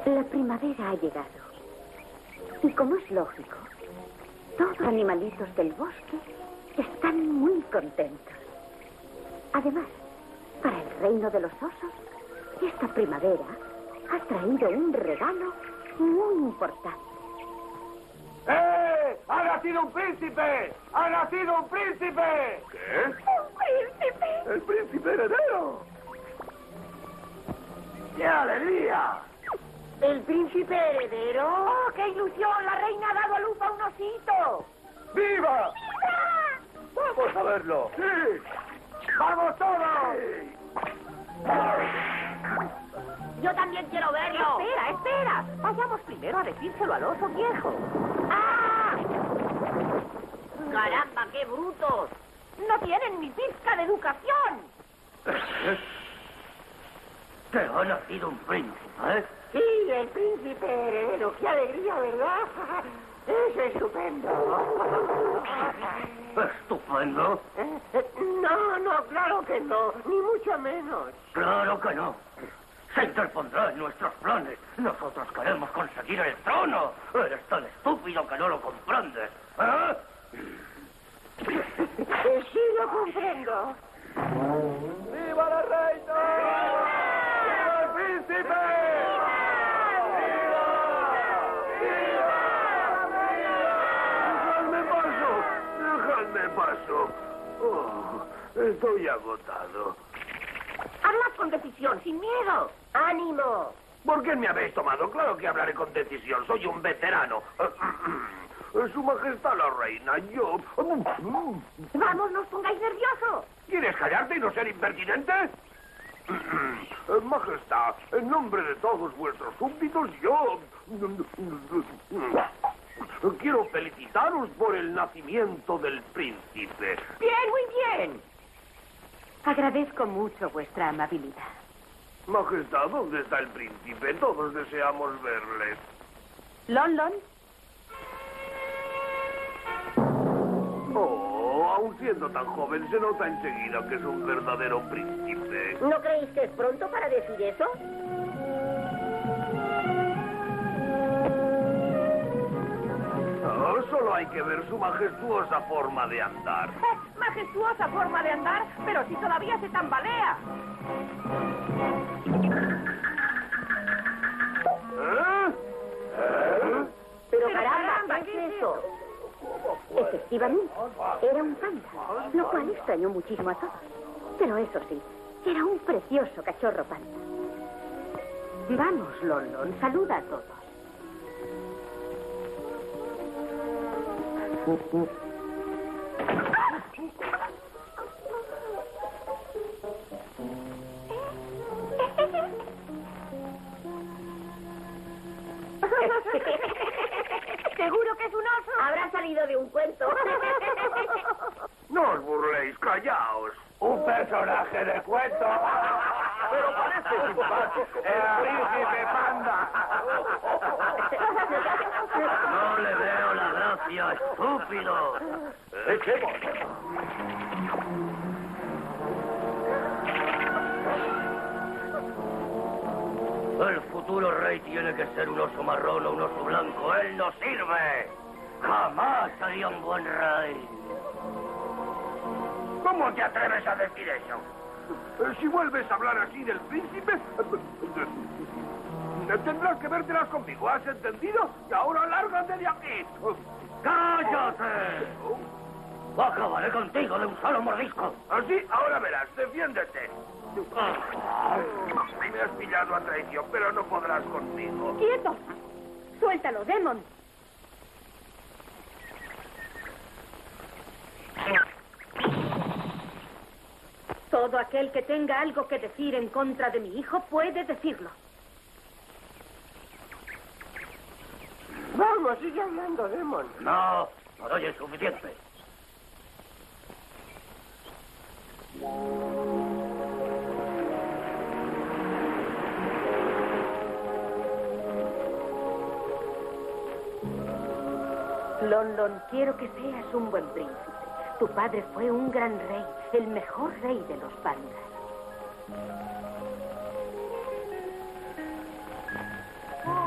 La primavera ha llegado. Y como es lógico, todos los animalitos del bosque están muy contentos. Además, para el reino de los osos, esta primavera ha traído un regalo muy importante. ¡Eh! ¡Ha nacido un príncipe! ¡Ha nacido un príncipe! ¿Qué? ¡Un príncipe! ¡El príncipe heredero! ¡Qué alegría! ¿El príncipe heredero? ¡Oh, qué ilusión! ¡La reina ha dado a luz a un osito! ¡Viva! ¡Vamos a verlo! ¡Sí! ¡Vamos todos! Yo también quiero verlo. Espera, espera. Vayamos primero a decírselo al oso viejo. ¡Ah! ¡Caramba, qué brutos! No tienen ni pizca de educación. ¿Te ha nacido un príncipe? Sí, el príncipe heredero. ¡Qué alegría, ¿verdad? Es estupendo. ¿Estupendo? No, claro que no. Ni mucho menos. Claro que no. Se interpondrá en nuestros planes. Nosotros queremos conseguir el trono. Eres tan estúpido que no lo comprendes. ¿Eh? Sí, lo comprendo. ¡Viva la reina! ¡Viva el príncipe! ¡Dejadme paso! Oh, estoy agotado. Habla con decisión, sin miedo. ¡Ánimo! ¿Por qué me habéis tomado? Claro que hablaré con decisión. Soy un veterano. Su Majestad la Reina, yo... Vamos, no os pongáis nerviosos. ¿Quieres callarte y no ser impertinente? Majestad, en nombre de todos vuestros súbditos, yo... quiero felicitaros por el nacimiento del príncipe. Bien, muy bien. Agradezco mucho vuestra amabilidad. Majestad, ¿dónde está el príncipe? Todos deseamos verle. Lon. Oh, aun siendo tan joven, se nota enseguida que es un verdadero príncipe. ¿No creéis que es pronto para decir eso? Oh, solo hay que ver su majestuosa forma de andar. Majestuosa forma de andar, pero si todavía se tambalea. Pero caramba, ¿qué es eso? Efectivamente, era un panda, lo cual extrañó muchísimo a todos. Pero eso sí, era un precioso cachorro panda. Vamos, Lon, saluda a todos. ¿Seguro que es un oso? Habrá salido de un cuento. No os burléis, callaos. Un personaje de cuento. Pero parece simpático. El príncipe panda. No le veo la gracia, estúpido. Echemos. El futuro rey tiene que ser un oso marrón o un oso blanco. ¡Él no sirve! ¡Jamás sería un buen rey! ¿Cómo te atreves a decir eso? Si vuelves a hablar así del príncipe, tendrás que vértelas conmigo, ¿has entendido? Y ahora lárgate de aquí. ¡Cállate! Acabaré contigo de un solo mordisco. ¿Así? Ahora verás, defiéndete. Me has pillado a traición, pero no podrás conmigo. ¡Quieto! Suéltalo, Demon. Todo aquel que tenga algo que decir en contra de mi hijo puede decirlo. Vamos, sigue hablando, Demon. No doy el suficiente. Lon, quiero que seas un buen príncipe. Tu padre fue un gran rey, el mejor rey de los pandas.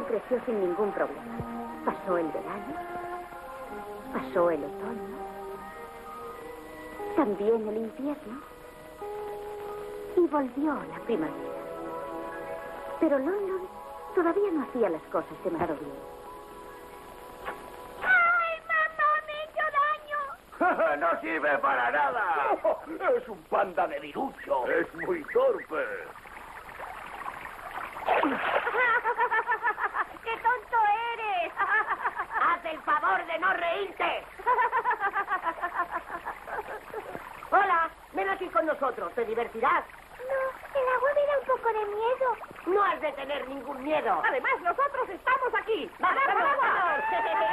London creció sin ningún problema. Pasó el verano, pasó el otoño, también el invierno y volvió la primavera. Pero London todavía no hacía las cosas demasiado bien. ¡Ay, mamá, me hizo daño! ¡No sirve para nada! Es un panda de dirucho. Es muy torpe. ¡Qué tonto eres! ¡Haz el favor de no reírte! Hola, ven aquí con nosotros, te divertirás. No, el agua me da un poco de miedo. No has de tener ningún miedo. Además, nosotros estamos aquí. ¡Vámonos!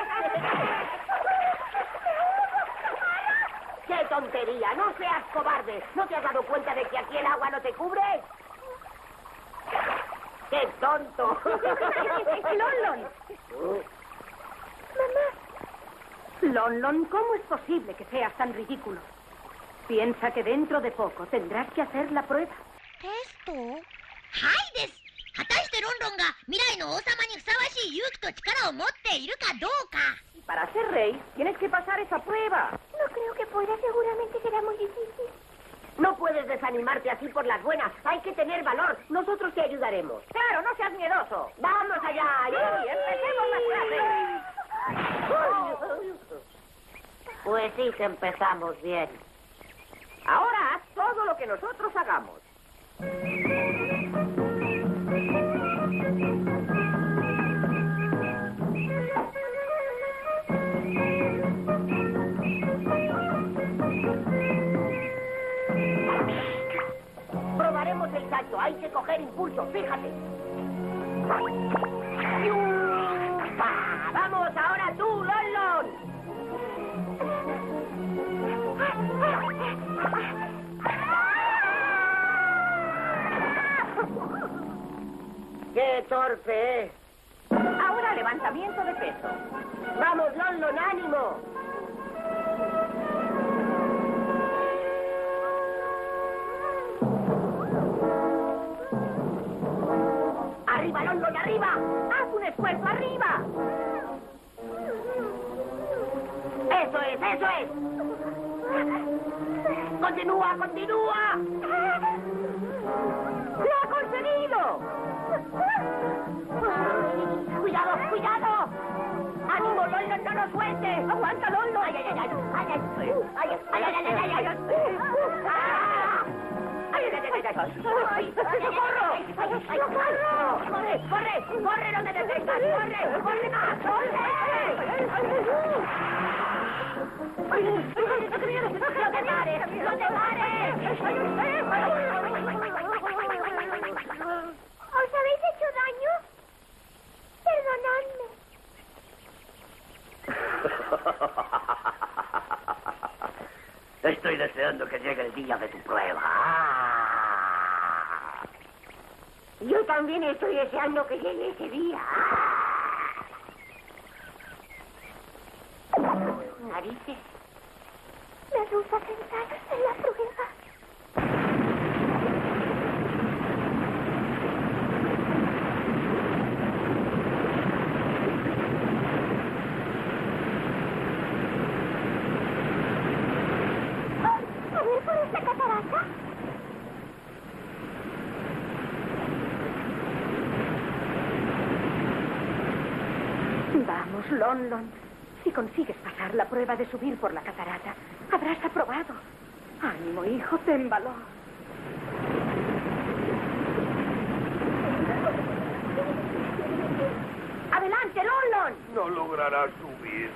¡Qué tontería! ¡No seas cobarde! ¿No te has dado cuenta de que aquí el agua no te cubre? ¡Qué tonto! London. London, ¿cómo es posible que seas tan ridículo? Piensa que dentro de poco tendrás que hacer la prueba. テスト？はいです。果たしてロンロンが未来の王様にふさわしい勇気と力を持っているかどうか。 Para ser rey, tienes que pasar esa prueba. No creo que pueda, seguramente será muy difícil. No puedes desanimarte así por las buenas. Hay que tener valor. Nosotros te ayudaremos. Claro, no seas miedoso. ¡Vamos allá! Sí, empecemos la clase. Pues sí que empezamos bien. Ahora haz todo lo que nosotros hagamos. Probaremos el salto. Hay que coger impulso. Fíjate. ¡Vamos ahora tú, London! ¡Qué torpe es! Ahora levantamiento de peso. ¡Vamos, London, ánimo! ¡Arriba, London, arriba! ¡Haz un esfuerzo arriba! ¡Eso es, eso es! ¡Continúa, continúa! ¡Lo ha conseguido! ¡Cuidado, cuidado! ¡Ánimo, London, no lo sueltes! ¡Aguanta, London! ¡Ay, ay, ay! ¡Ay, ay, ay! ¡Ay, ay, ay, ay, ay! ¡Ah! ¡Ay, ay, ay, ay! ¡Ay, socorro! ¡Ay, socorro! ¡Corre, corre! ¡Corre donde te tengas! ¡Corre, corre más! ¡Corre! ¡No te pares! ¡No te pares! ¿Os habéis hecho daño? Perdonadme. Estoy deseando que llegue el día de tu prueba. Yo también estoy deseando que llegue ese día. Narices. Me gusta pensar en la prueba. A ver por esta catarata. Vamos, London. Si consigues pasar la prueba de subir por la catarata, habrás aprobado. Ánimo, hijo, ten valor. ¡Adelante, London! No lograrás subir.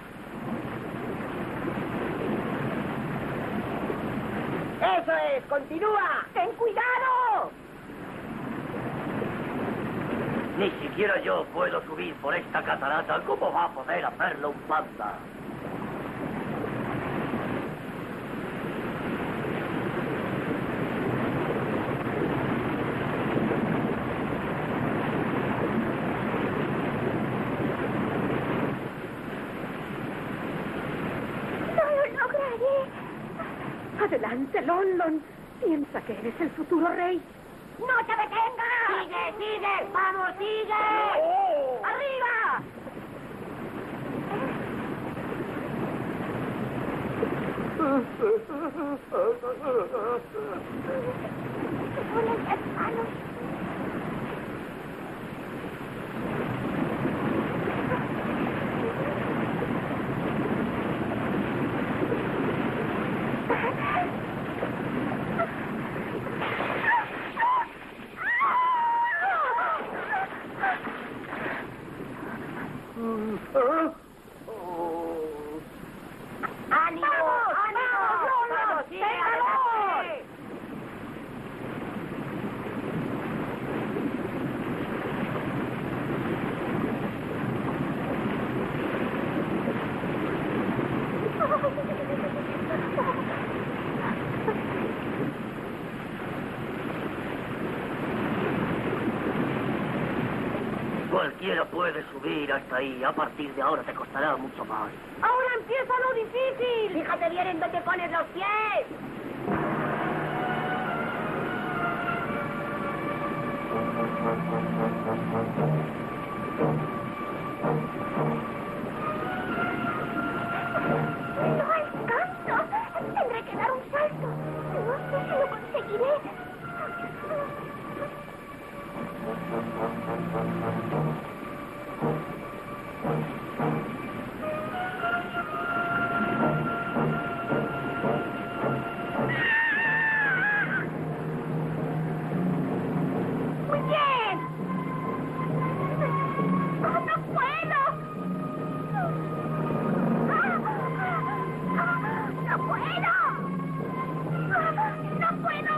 ¡Eso es! ¡Continúa! ¡Ten cuidado! Ni siquiera yo puedo subir por esta catarata. ¿Cómo va a poder hacerlo un panda? No lo lograré. Adelante, London. Piensa que eres el futuro rey. ¡No te detengas! ¡Sigue, sigue! ¡Vamos, sigue! ¡Arriba! duelen las manos. ¡Ánimo! ¡Ánimo! ¡Vamos! ¡Sí, adelante! Cualquiera puede subir hasta ahí. A partir de ahora te costará mucho más. ¡Ahora empieza lo difícil! ¡Fíjate bien en dónde pones los pies! No alcanzo. Tendré que dar un salto. No sé si lo conseguiré. Muy bien. ¡No puedo! ¡No puedo! ¡No puedo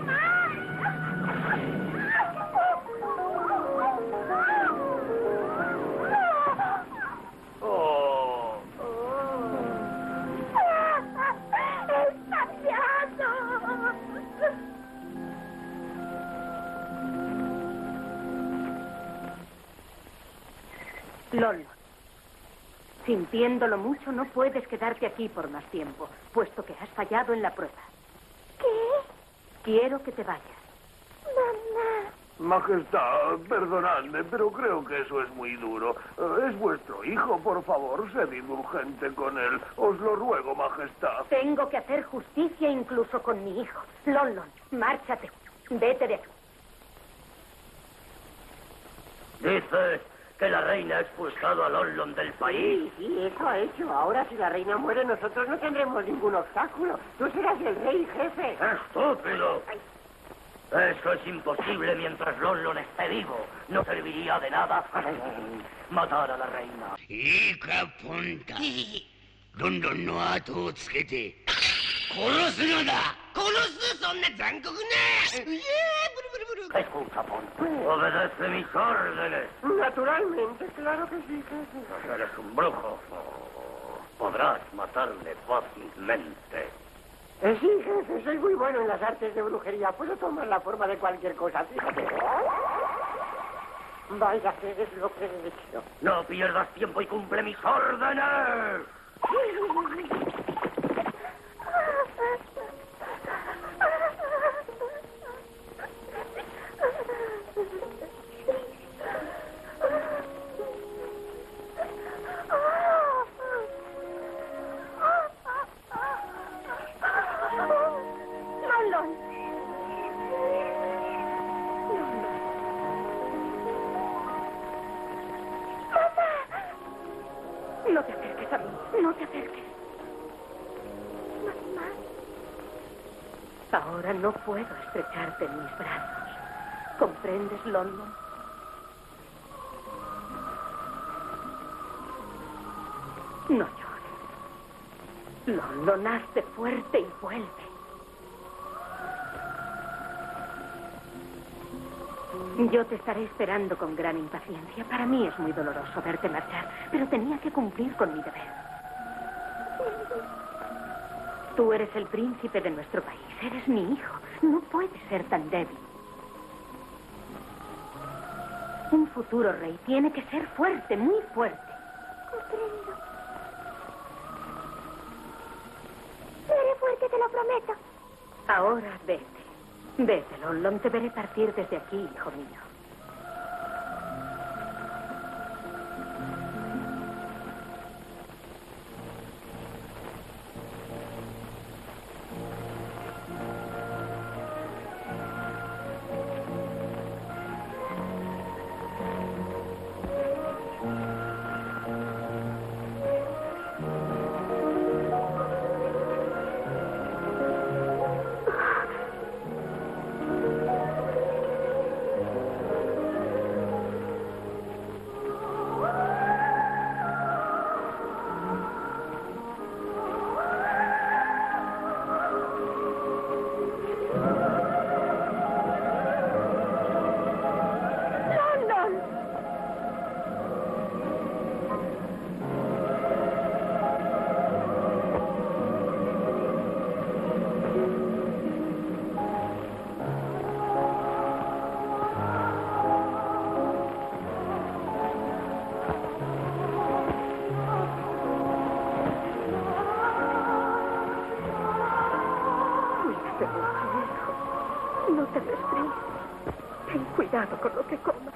más! Oh. ¡Está tirando! Lolo, sintiéndolo mucho, no puedes quedarte aquí por más tiempo, puesto que has fallado en la prueba. ¿Qué? Quiero que te vayas. Mamá. Majestad, perdonadme, pero creo que eso es muy duro. Es vuestro hijo, por favor, sed indulgente con él. Os lo ruego, Majestad. Tengo que hacer justicia incluso con mi hijo. Lolon, márchate. Vete de aquí. Dices que la reina ha expulsado a Lolon del país. Sí, eso ha hecho. Ahora, si la reina muere, nosotros no tendremos ningún obstáculo. Tú serás el rey jefe. ¡Estúpido! Eso es imposible mientras Lolon esté vivo. No serviría de nada matar a la reina. いいかポンタロンロンの後をつけて殺すのだ殺すそんな残酷なブルブルブルブル Escucha, Pon. Obedece mis órdenes. Naturalmente, claro que sí, jefe. Eres un brujo. Podrás matarme fácilmente. Sí, jefe, soy muy bueno en las artes de brujería. Puedo tomar la forma de cualquier cosa, fíjate. Vaya, ¿qué es lo que he hecho? No pierdas tiempo y cumple mis órdenes. No te acerques a mí. No te acerques. Mamá. Ahora no puedo estrecharte en mis brazos. ¿Comprendes, London? No llores. London, hazte fuerte y vuelve. Yo te estaré esperando con gran impaciencia. Para mí es muy doloroso verte marchar, pero tenía que cumplir con mi deber. Tú eres el príncipe de nuestro país. Eres mi hijo. No puedes ser tan débil. Un futuro rey tiene que ser fuerte, muy fuerte. Comprendo. Seré fuerte, te lo prometo. Ahora vete. Vete, London. Te veré partir desde aquí, hijo mío. Cuidado con lo que comas.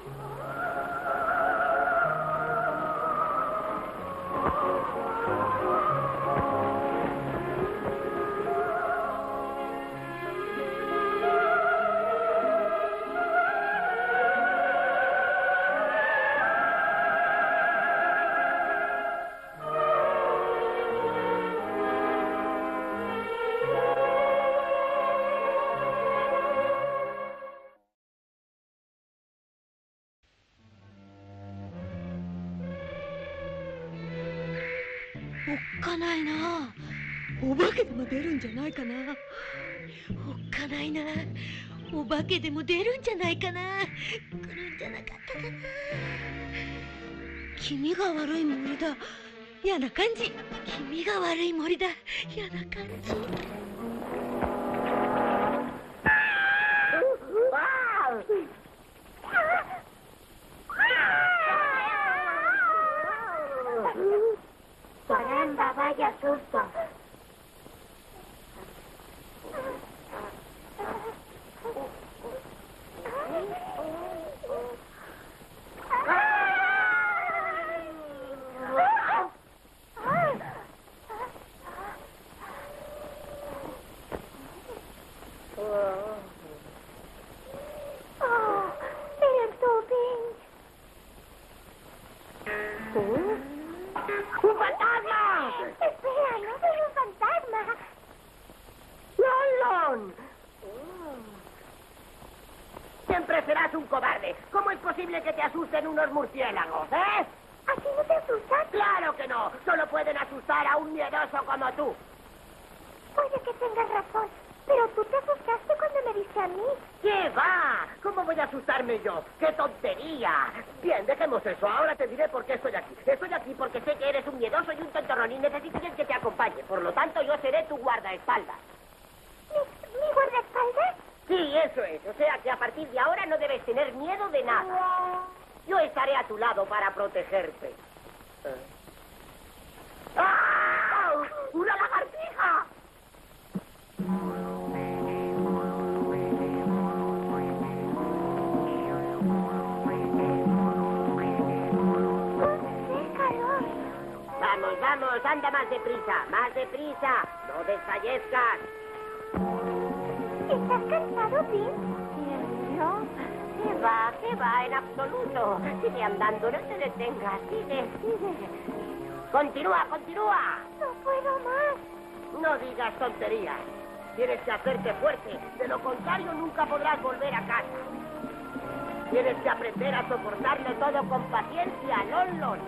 おっかないな。お化けでも出るんじゃないかな。おっかないな。お化けでも出るんじゃないかな。来るんじゃなかったかな。気味が悪い森だ。嫌な感じ。気味が悪い森だ。嫌な感じ。 Caramba, vaya susto. ¡Un fantasma! Espera, no soy un fantasma. ¡Lon! Siempre serás un cobarde. ¿Cómo es posible que te asusten unos murciélagos, eh? ¿Así no te asustas? ¡Claro que no! Solo pueden asustar a un miedoso como tú. Puede que tengas razón, pero tú te asustaste cuando me viste a mí. ¿Qué va? ¿Cómo voy a asustarme yo? ¡Qué tontería! Bien, dejemos eso. Ahora te diré por qué estoy aquí. Estoy aquí porque sé que eres un miedoso y un tontorrón y necesito alguien que te acompañe. Por lo tanto, yo seré tu guardaespaldas. ¿Mi guardaespaldas? Sí, eso es. O sea que a partir de ahora no debes tener miedo de nada. Yo estaré a tu lado para protegerte. ¡Ah! ¡Una lagartija! Vamos, vamos, anda más deprisa, más deprisa. No desfallezcas. ¿Estás cansado, Tim? ¿Yo? ¿Qué va, en absoluto. Sigue andando, no te detengas, sigue. Continúa. No puedo más. No digas tonterías. Tienes que hacerte fuerte, de lo contrario nunca podrás volver a casa. Tienes que aprender a soportarlo todo con paciencia, Lon.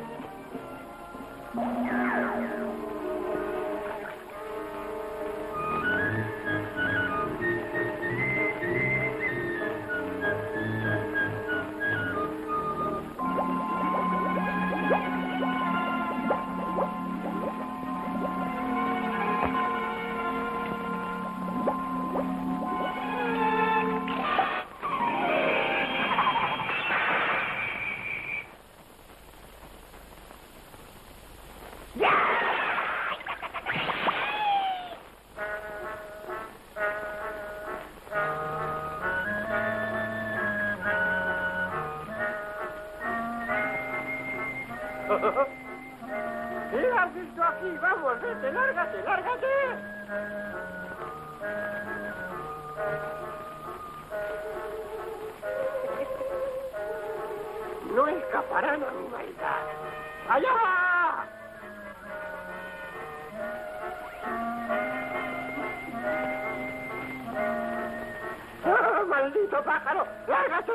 ¿Qué haces tú aquí? Vamos, vete, lárgate. No escaparán a mi maldad. ¡Allá va! ¡Oh, maldito pájaro! ¡Lárgate!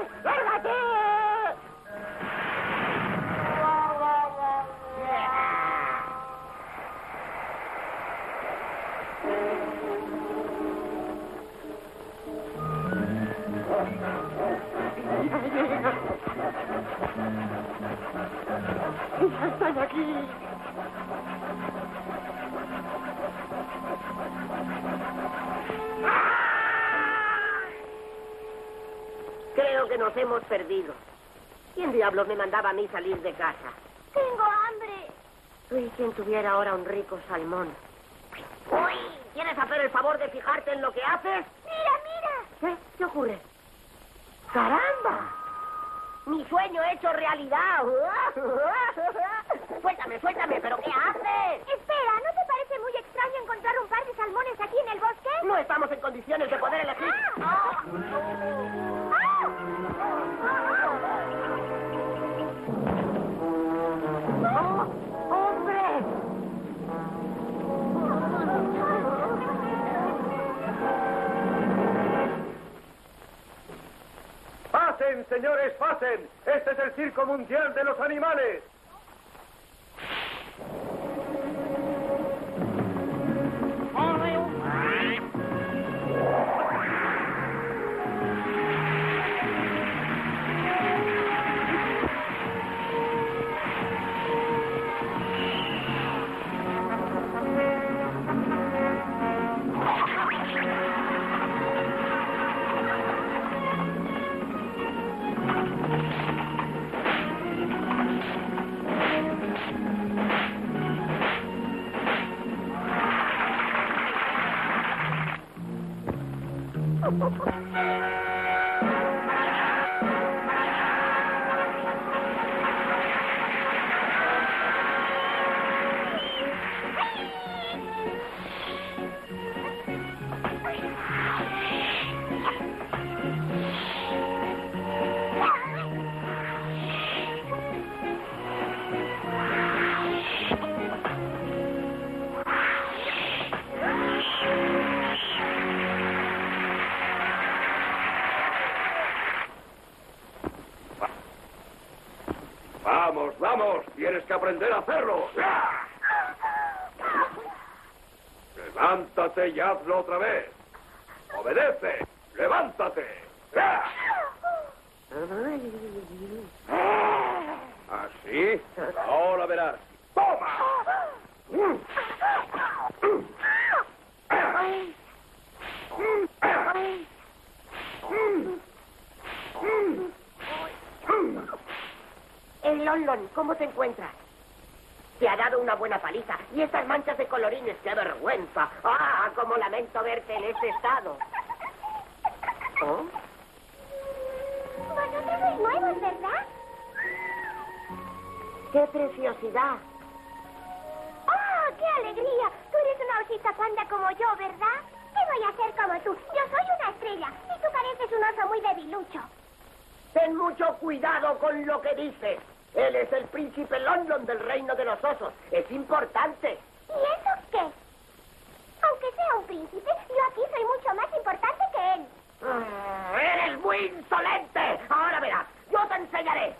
¡Ya están aquí! Creo que nos hemos perdido. ¿Quién diablos me mandaba a mí salir de casa? Tengo hambre. Uy, quien tuviera ahora un rico salmón. Uy, ¿quieres hacer el favor de fijarte en lo que haces? Mira. ¿Qué? ¿Qué ocurre? ¡Caramba! ¡Mi sueño hecho realidad! Suéltame, ¿pero qué haces? Espera, ¿no te parece muy extraño encontrar un par de salmones aquí en el bosque? No estamos en condiciones de poder elegir. ¡Hombre! ¡Pasen, señores, pasen! ¡Este es el Circo Mundial de los Animales! ¡Vamos! ¡Tienes que aprender a hacerlo! ¡Levántate y hazlo otra vez! ¡Obedece! ¡Levántate! ¿Así? Ahora verás. ¡Toma! Lon, ¿cómo te encuentras? Te ha dado una buena paliza. Y estas manchas de colorines, ¡qué vergüenza! ¡Ah, cómo lamento verte en este estado! ¿Oh? Vosotros sois nuevos, ¿verdad? ¡Qué preciosidad! ¡Oh, qué alegría! Tú eres una osita panda como yo, ¿verdad? ¿Qué voy a hacer como tú? Yo soy una estrella y tú pareces un oso muy debilucho. Ten mucho cuidado con lo que dices. Él es el príncipe Lon del reino de los osos. Es importante. ¿Y eso qué? Aunque sea un príncipe, yo aquí soy mucho más importante que él. ¡Eres muy insolente! Ahora verás, yo te enseñaré.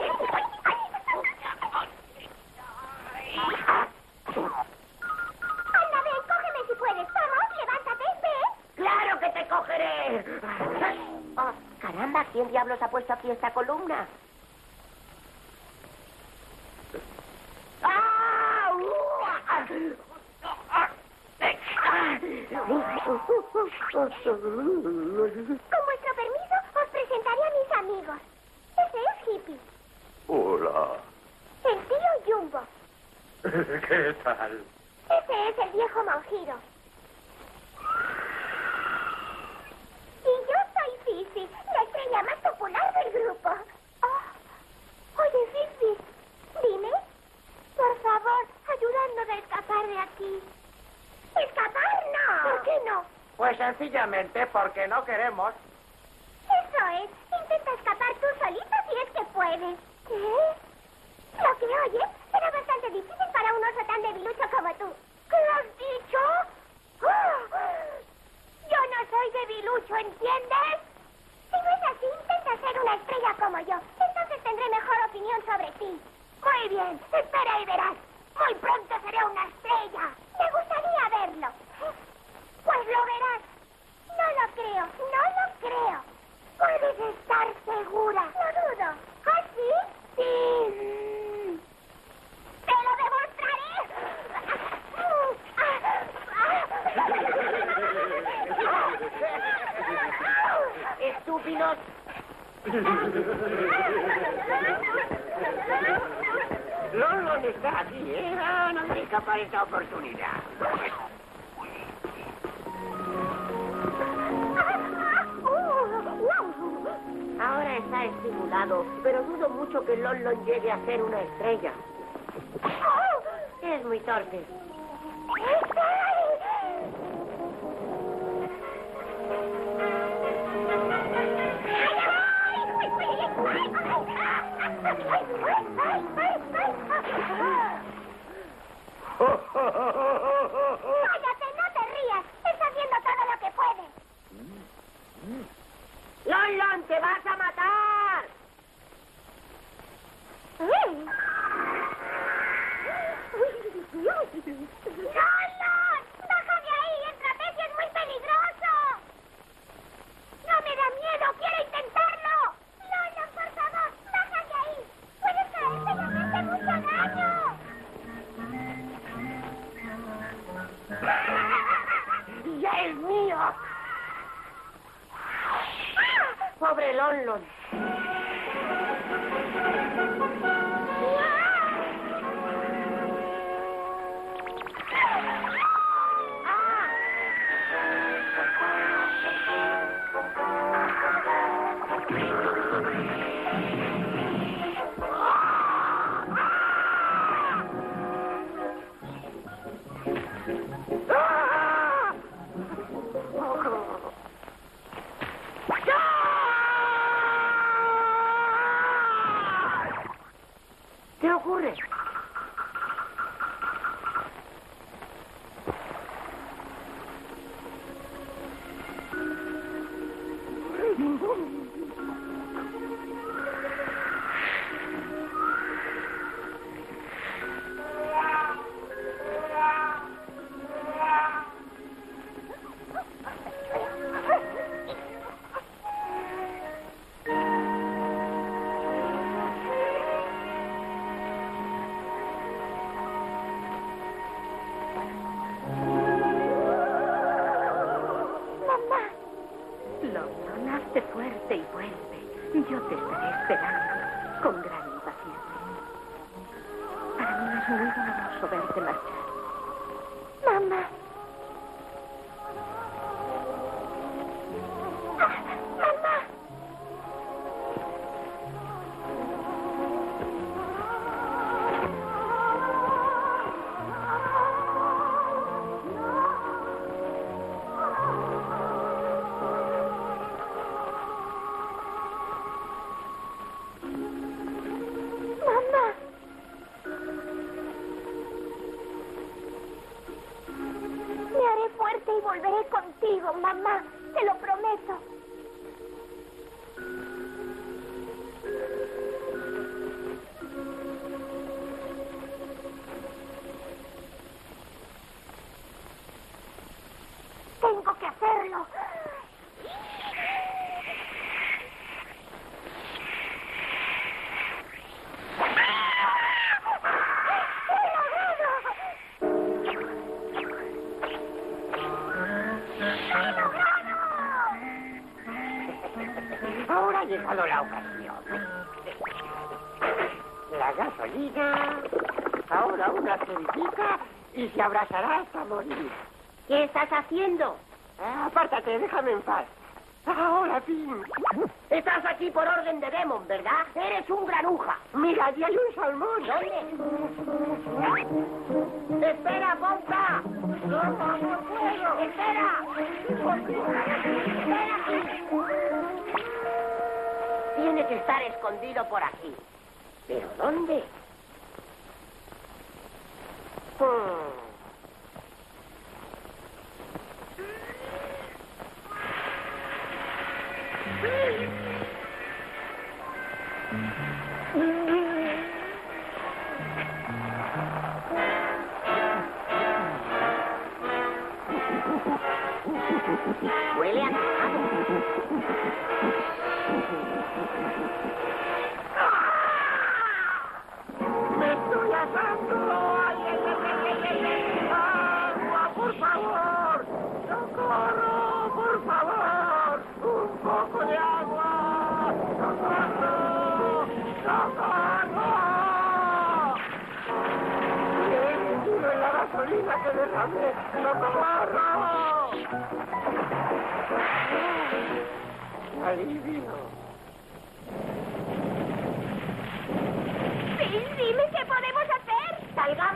Anda, ven, cógeme si puedes. Vamos, levántate, ven. ¡Claro que te cogeré! Oh, caramba, ¿quién diablos ha puesto aquí esta columna? Con vuestro permiso, os presentaré a mis amigos. Ese es Hippie. Hola. El tío Jumbo. ¿Qué tal? Ese es el viejo Monjiro. Y yo soy Fifi, la estrella más popular del grupo. Oh. Oye, Fifi, dime, por favor, ayúdanos a escapar de aquí. ¡Escapar no! ¿Por qué no? Pues sencillamente porque no queremos. Eso es. Intenta escapar tú solito si es que puedes. ¿Qué? Lo que oyes será bastante difícil para un oso tan debilucho como tú. ¿Qué has dicho? ¡Oh! Yo no soy debilucho, ¿entiendes? Si no es así, intenta ser una estrella como yo. Entonces tendré mejor opinión sobre ti. Muy bien. Espera y verás. Muy pronto seré una estrella. Me gustaría verlo. Pues lo verás. No lo creo, no lo creo. Puedes estar segura. No dudo. ¿Ah, sí? Sí. ¡Te lo demostraré! ¡Estúpidos! Lon está aquí, ¿eh? No dejaré escapar esta oportunidad. está estimulado, pero dudo mucho que Lon Lon llegue a ser una estrella. Es muy torpe. ¡Cállate, no te rías! ¡Está haciendo todo lo que puede! ¡Lon Lon, te vas a matar! ¡Lon! ¡Baja de ahí! ¡El trapecio es muy peligroso! ¡No me da miedo! ¡Quiero intentarlo! ¡Lon, por favor! ¡Baja de ahí! ¡Puedes caerte y hacerte mucho daño! ¡Ya es mío! ¡Pobre Lon Lon! ¿Qué ocurre? Lon, hazte fuerte y vuelve. Yo te estaré esperando con gran impaciencia. Para mí es muy doloroso verte marchar. Mamá. Mamá. Mamá. Me haré fuerte y volveré contigo, mamá. Te lo prometo. Tengo que hacerlo. Ahora ha llegado la ocasión. La gasolina, ahora una cervecita y se abrazará hasta morir. ¿Qué estás haciendo? Apártate, déjame en paz. Ahora, Pin. Estás aquí por orden de Demon, ¿verdad? Eres un granuja. Mira, allí hay un salmón. ¿Dónde? ¡Espera, Ponta! ¡No puedo! ¡Espera! ¡Espera! Tiene que estar escondido por aquí. ¿Pero dónde? Huele a quemado. ¡Me estoy asando! ¡Ay, ay, ay, ay, ay, ay! ¡Agua, por favor! ¡Socorro, por favor! ¡Un poco de agua! ¡Socorro! ¡Socorro! ¡Me he metido en la gasolina que derramé! ¡Socorro! ¡Alivio!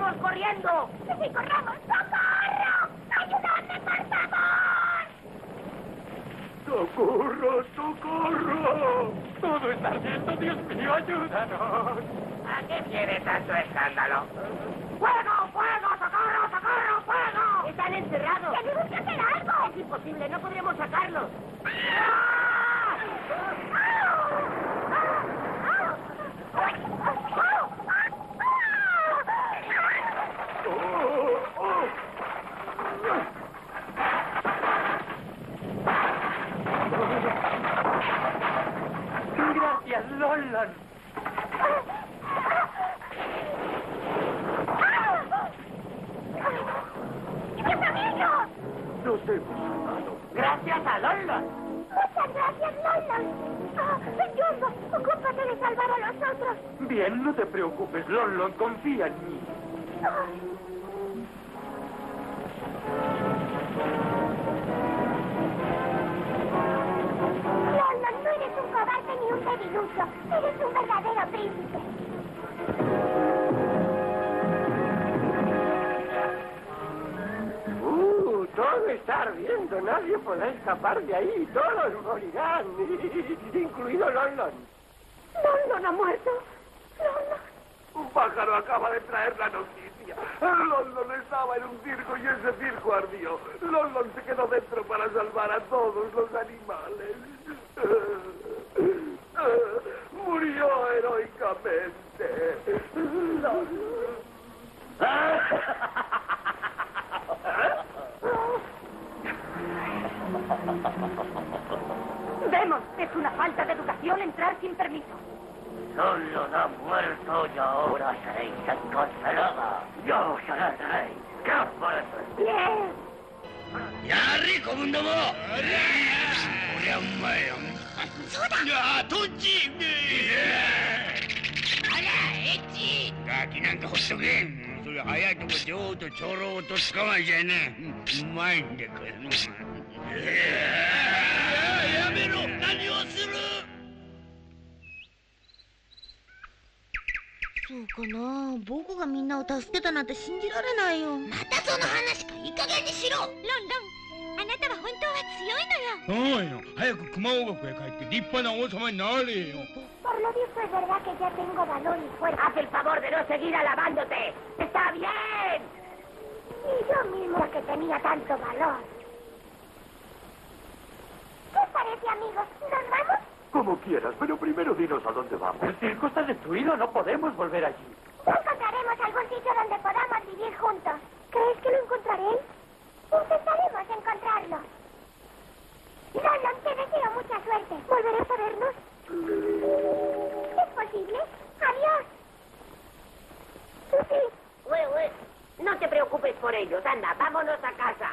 ¡Vamos, corriendo! ¡Sí, corramos! ¡Socorro! ¡Ayúdame, por favor! ¡Socorro, socorro! ¡Todo está ardiendo! ¡Dios mío, ayúdanos! ¿A qué viene tanto escándalo? ¡Fuego, fuego! ¡Socorro, socorro, fuego! ¡Están encerrados! ¡Tenemos que hacer algo! ¡Es imposible! ¡No podremos sacarlos! ¡Gracias, Lolon! ¡Mis amigos! ¡Nos hemos salvado! ¡Gracias a Lolon! ¡Muchas gracias, Lolon! Jumbo, ocúpate de salvar a los otros. Bien, no te preocupes, Lolon, confía en mí. Lolon, no eres un cobarde ni un debilucho. Eres un verdadero príncipe. Todo está ardiendo, nadie podrá escapar de ahí, todos morirán, incluido Lolon. Lolon ha muerto. Lolon. Un pájaro acaba de traer la noticia. Lolon estaba en un circo y ese circo ardió. Lolon se quedó dentro para salvar a todos los animales. Murió heroicamente. ¡Vemos! Es una falta de educación entrar sin permiso. Solo ha muerto y ahora seréis encarcelada. Yo seré rey. ¿Qué os parece? Bien. 야리 고문도 뭐 오랜만에 야 돈지 알아 했지 가기난 거 헛속에 소리 하얗게 뭐 저도 저러고 또 스카마지네 마인데 그놈 야메로何をするそうかな僕がみんなを助けたなんて信じられないよ。またその話か。いい加減にしろ。ロンロン、あなたは本当は強いのよ。 そうよ。早く熊王国へ帰って立派な王様になれよ。 Por lo visto es verdad que ya tengo valor y fuerza. Haz el favor de no seguir alabándote. ¡Está bien! Y yo mismo que tenía tanto valor. ¿Qué os parece, amigos? ¿Nos vamos? Como quieras, pero primero dinos a dónde vamos. El circo está destruido, no podemos volver allí. Ya encontraremos algún sitio donde podamos vivir juntos. ¿Crees que lo encontraréis? Intentaremos encontrarlo. Lolon, te deseo mucha suerte. ¿Volveremos a vernos? ¿Es posible? Adiós. Sí. No te preocupes por ellos. Anda, vámonos a casa.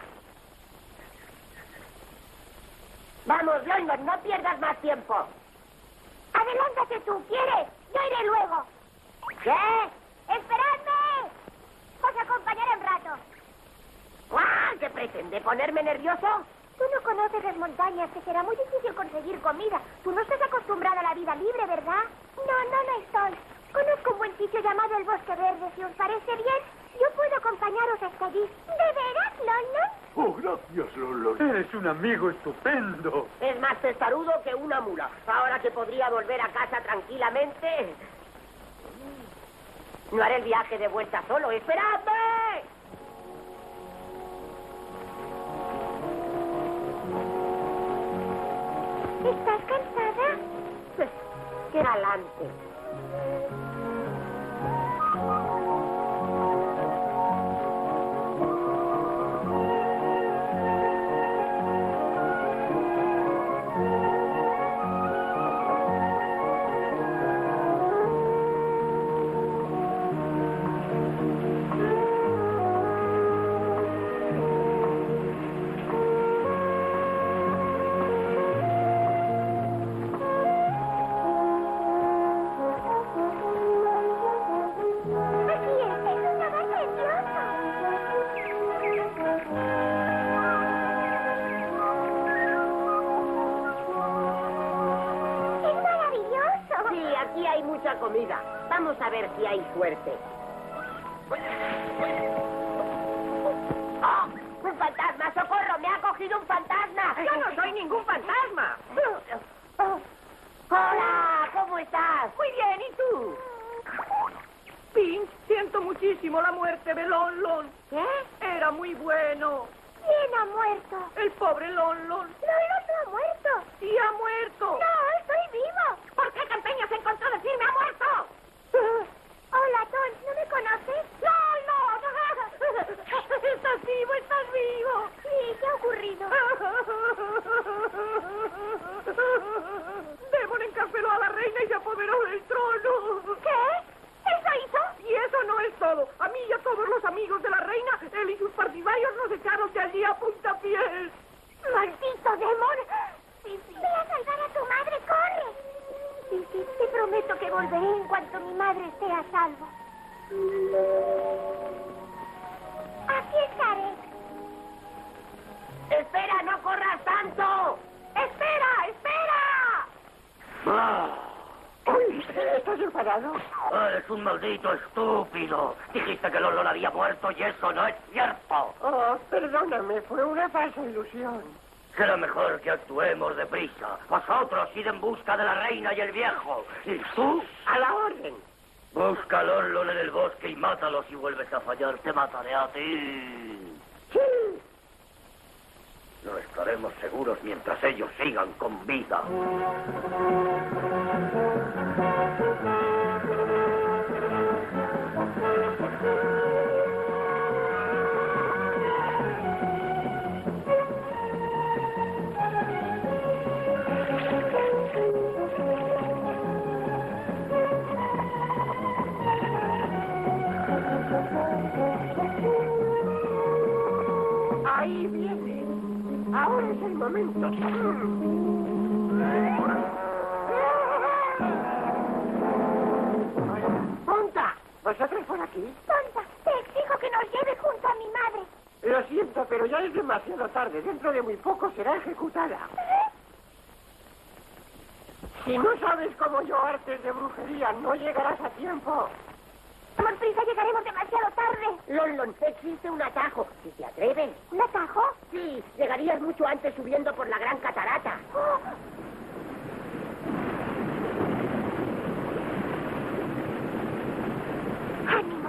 Vamos, Lolon, no pierdas más tiempo. Adelántate tú, ¿quieres? Yo iré luego. ¿Qué? ¡Esperadme! Os acompañaré un rato. ¡Ah! ¿Qué pretende? ¿Ponerme nervioso? Tú no conoces las montañas, que será muy difícil conseguir comida. Tú no estás acostumbrado a la vida libre, ¿verdad? No estoy. Conozco un buen sitio llamado el Bosque Verde. Si os parece bien, yo puedo acompañaros hasta allí. ¿De veras, Lolon? Oh, gracias, Lolon. Eres un amigo estupendo. Es más testarudo que una mula. Ahora que podría volver a casa tranquilamente... No haré el viaje de vuelta solo. ¡Esperadme! ¿Estás cansada? ¡Qué galante! Comida. Vamos a ver si hay suerte. ¡Oh! ¡Un fantasma! ¡Socorro! ¡Me ha cogido un fantasma! ¡Yo no soy ningún fantasma! ¡Hola! ¿Cómo estás? Muy bien, ¿y tú? Pinch, siento muchísimo la muerte de Lon Lon. ¿Qué? Era muy bueno. ¿Quién ha muerto? El pobre Lon Lon. Lolo no ha muerto. Sí ha muerto. No, estoy vivo. ¿Por qué te empeñas en contradecirme? ¡Ha muerto! Hola, Ton, ¿no me conoces? ¡Lolo! ¡Estás vivo! ¡Estás vivo! Sí, ¿qué ha ocurrido? Demon encarceló a la reina y se apoderó del trono. ¿Qué? ¿Eso hizo? Y eso no es todo. A mí y a todos los amigos de la reina, él y sus partidarios nos echaron de allí a puntapiés. ¡Maldito Demon! Fifi, ve a salvar a tu madre, corre. Fifi, te prometo que volveré en cuanto mi madre esté a salvo. Aquí estaré. ¡Espera, no corras tanto! ¡Espera, espera! Uy, ¿estás enfadado? Eres un maldito estúpido. Dijiste que Lolo había muerto y eso no es cierto. Oh, perdóname, fue una falsa ilusión. Será mejor que actuemos deprisa. Vosotros id en busca de la reina y el viejo. Y tú, A la orden. busca a Lolo en el bosque y mátalos. Si vuelves a fallar, te mataré a ti. Sí. No estaremos seguros mientras ellos sigan con vida. Ahí viene. Ahora es el momento. ¡Ponta! ¿Vosotros por aquí? Tonta, te exijo que nos lleves junto a mi madre. Lo siento, pero ya es demasiado tarde. Dentro de muy poco será ejecutada. Si no sabes como yo artes de brujería, no llegarás a tiempo. Por prisa, llegaremos demasiado tarde. Lon, existe un atajo. Si te atreves. ¿Un atajo? Sí, llegarías mucho antes subiendo por la gran catarata. Oh. ¡Ánimo!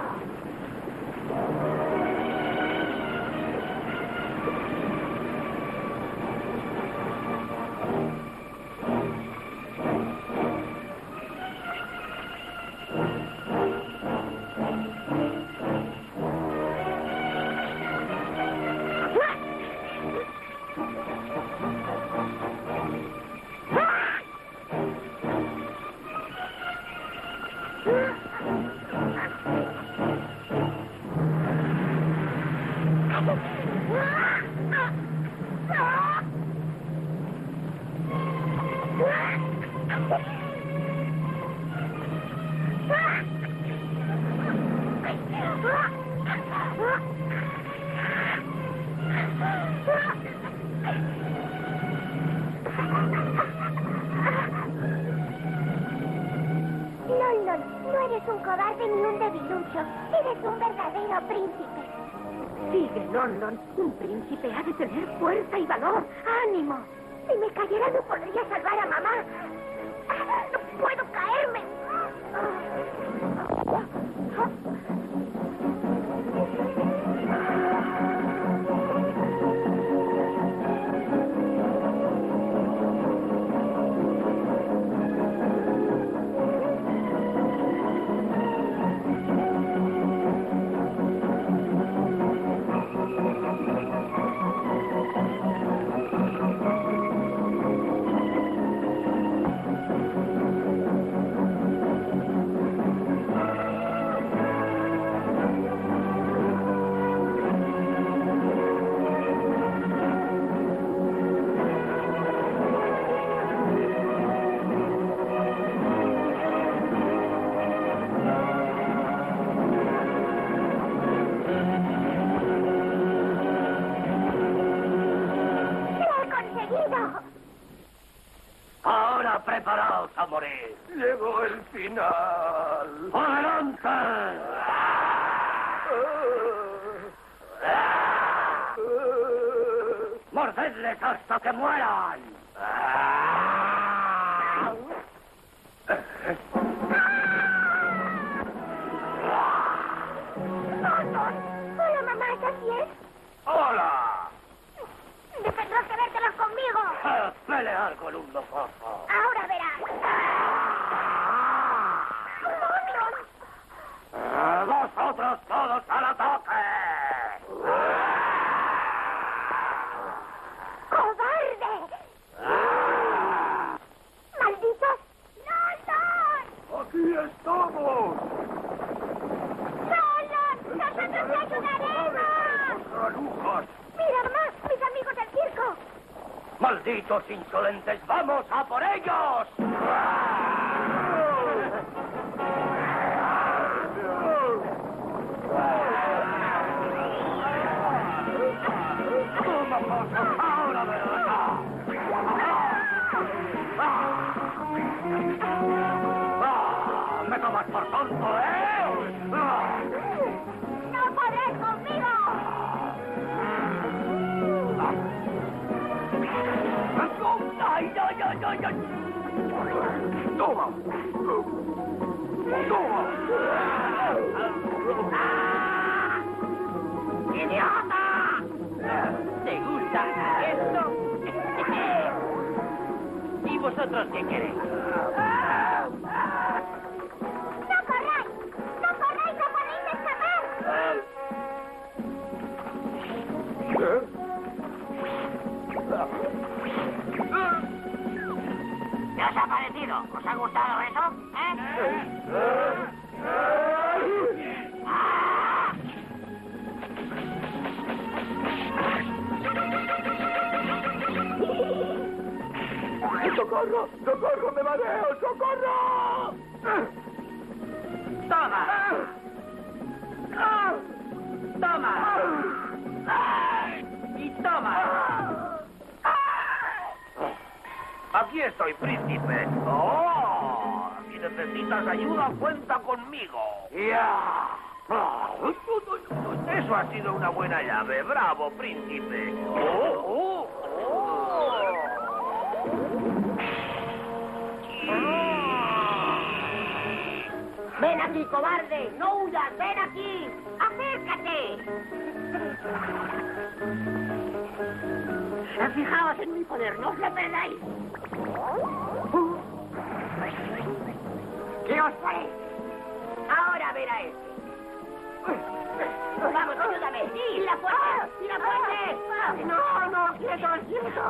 Lon, no eres un cobarde ni un debilucho. Eres un verdadero príncipe. Sigue, Lon. Un príncipe ha de tener fuerza y valor. ¡Ánimo! Si me cayera no podría salvar a mamá. No puedo caerme. Ahora preparaos a morir. Llegó el final. ¡Adelante! ¡Darles hasta que mueran! Hola, mamá, ¿estás bien? ¡Hola! Tendrás que vértelos conmigo. ¡Pelear con un mocoso! Ahora verás. ¡Vosotros todos al ataque! ¡Cobarde! ¡Malditos! ¡London! ¡Aquí estamos! ¡London! ¡Nosotros te ayudaremos! ¡Granujas! ¡Mira, mamá! ¡Mis amigos del circo! ¡Malditos insolentes! ¡Vamos a por ellos! ¡Ahora verás! ¡Me tomas por tonto, eh! ¡No podrás conmigo! ¡Ay, ay, ay, ay, ay! ¡Toma! ¡Toma! ¡Idiota! ¿Te gusta esto? ¿Y vosotros qué queréis? ¡No corráis! ¡No corráis! ¡No podéis escapar! ¿Qué os ha parecido? ¿Os ha gustado eso? ¡Socorro! ¡Socorro! ¡Me mareo! ¡Socorro! ¡Toma! ¡Toma! ¡Y toma! Aquí estoy, príncipe. ¡Oh! Si necesitas ayuda, cuenta conmigo. ¡Ya! Eso ha sido una buena llave. ¡Bravo, príncipe! ¡Oh! ¡Ven aquí, cobarde! ¡No huyas! ¡Ven aquí! ¡Acércate! Fijaos en mi poder, no os lo perdáis. ¿Qué os parece? Ahora verá este. Vamos, ayúdame. ¡Y la fuente! ¡Y la fuente! ¡No, no! ¡Quietos, quietos!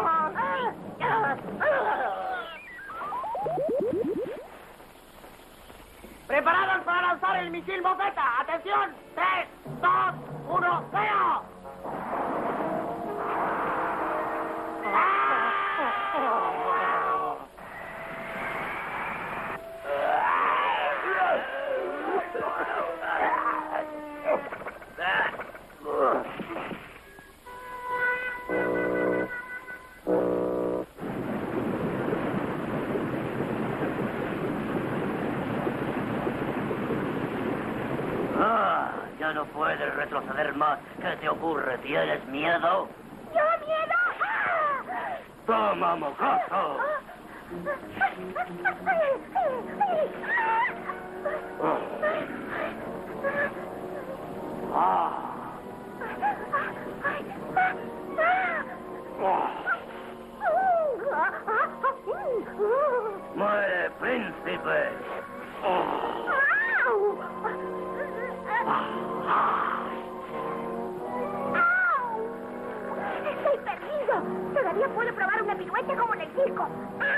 ¡Preparados para lanzar el misil bofeta! ¡Atención! 3, 2, 1, ¡veo! Ya no puedes retroceder más. ¿Qué te ocurre? ¿Tienes miedo? ¡Yo miedo! ¡Toma, mocoso! ¡Muere, príncipe! ¡Estoy perdido! Todavía puedo probar una pirueta como en el circo.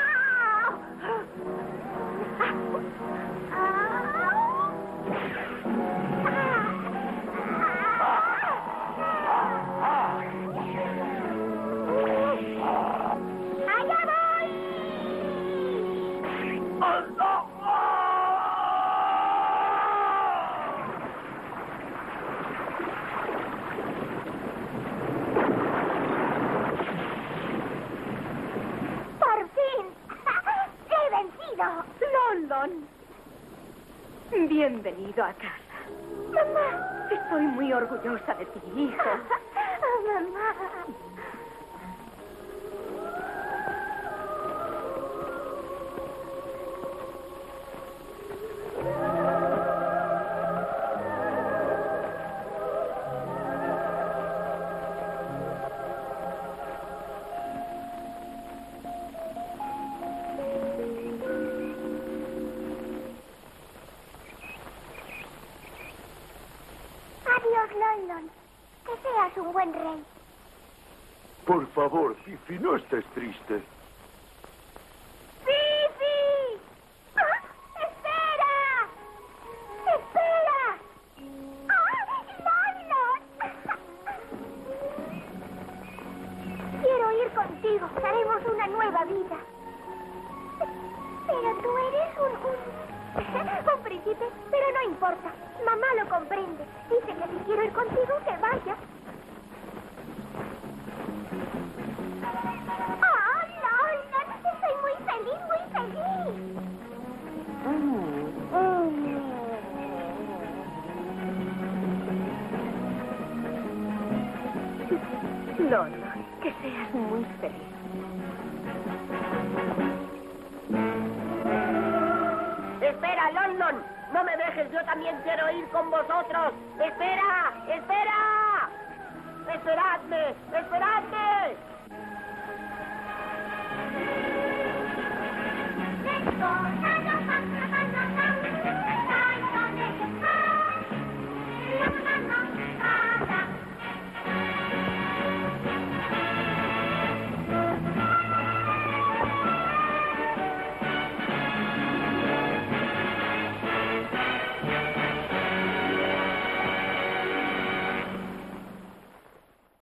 ¡Allá voy! ¡Por fin! ¡He vencido! London. Bienvenido a casa. ¡Mamá! Estoy muy orgullosa de ti, hijo. ¡Mamá! Queremos, Lon. Que seas un buen rey. Por favor, Fifi, no estés triste. ¡Fifi! ¡Ah! ¡Espera! ¡Espera! ¡Ah! ¡Lon! Quiero ir contigo. Haremos una nueva vida. Pero tú eres un príncipe. Pero no importa. Mamá lo comprende. Dice que si quiero ir contigo, que vaya. ¡Oh, no! Estoy muy feliz, muy feliz. Lon, que seas muy feliz. ¡Espera, Lon! ¡No me dejes! ¡Yo también quiero ir con vosotros! ¡Espera! ¡Espera! ¡Esperadme! ¡Esperadme! Let's go.